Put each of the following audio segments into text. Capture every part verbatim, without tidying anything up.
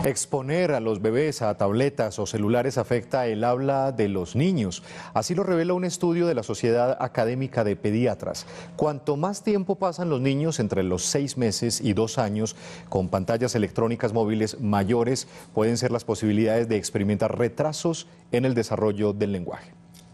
Exponer a los bebés a tabletas o celulares afecta el habla de los niños. Así lo revela un estudio de la Sociedad Académica de Pediatras. Cuanto más tiempo pasan los niños entre los seis meses y dos años con pantallas electrónicas móviles mayores, pueden ser las posibilidades de experimentar retrasos en el desarrollo del lenguaje.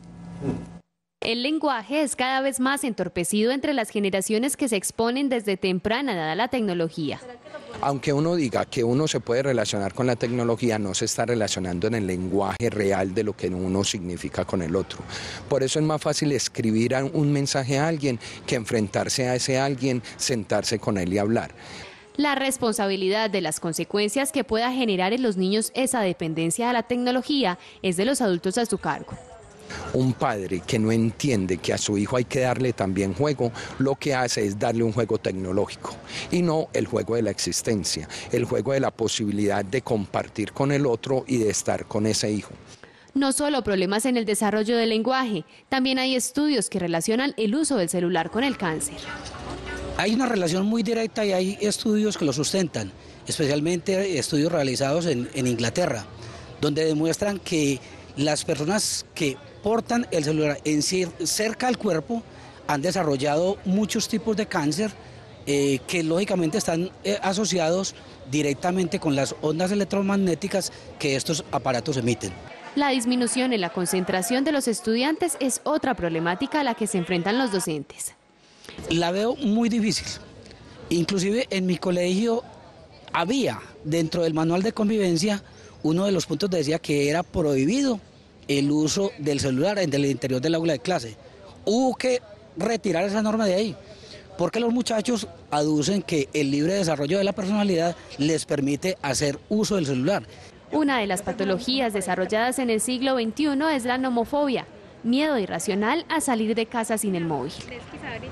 El lenguaje es cada vez más entorpecido entre las generaciones que se exponen desde temprana edad a la tecnología. Aunque uno diga que uno se puede relacionar con la tecnología, no se está relacionando en el lenguaje real de lo que uno significa con el otro. Por eso es más fácil escribir un mensaje a alguien que enfrentarse a ese alguien, sentarse con él y hablar. La responsabilidad de las consecuencias que pueda generar en los niños esa dependencia a la tecnología es de los adultos a su cargo. Un padre que no entiende que a su hijo hay que darle también juego, lo que hace es darle un juego tecnológico y no el juego de la existencia, el juego de la posibilidad de compartir con el otro y de estar con ese hijo. No solo problemas en el desarrollo del lenguaje, también hay estudios que relacionan el uso del celular con el cáncer. Hay una relación muy directa y hay estudios que lo sustentan, especialmente estudios realizados en, en Inglaterra, donde demuestran que las personas que portan el celular en cerca al cuerpo han desarrollado muchos tipos de cáncer eh, que lógicamente están eh, asociados directamente con las ondas electromagnéticas que estos aparatos emiten. La disminución en la concentración de los estudiantes es otra problemática a la que se enfrentan los docentes. La veo muy difícil. Inclusive en mi colegio había dentro del manual de convivencia uno de los puntos decía que era prohibido el uso del celular en el interior del aula de clase. Hubo que retirar esa norma de ahí, porque los muchachos aducen que el libre desarrollo de la personalidad les permite hacer uso del celular. Una de las patologías desarrolladas en el siglo veintiuno es la nomofobia, miedo irracional a salir de casa sin el móvil.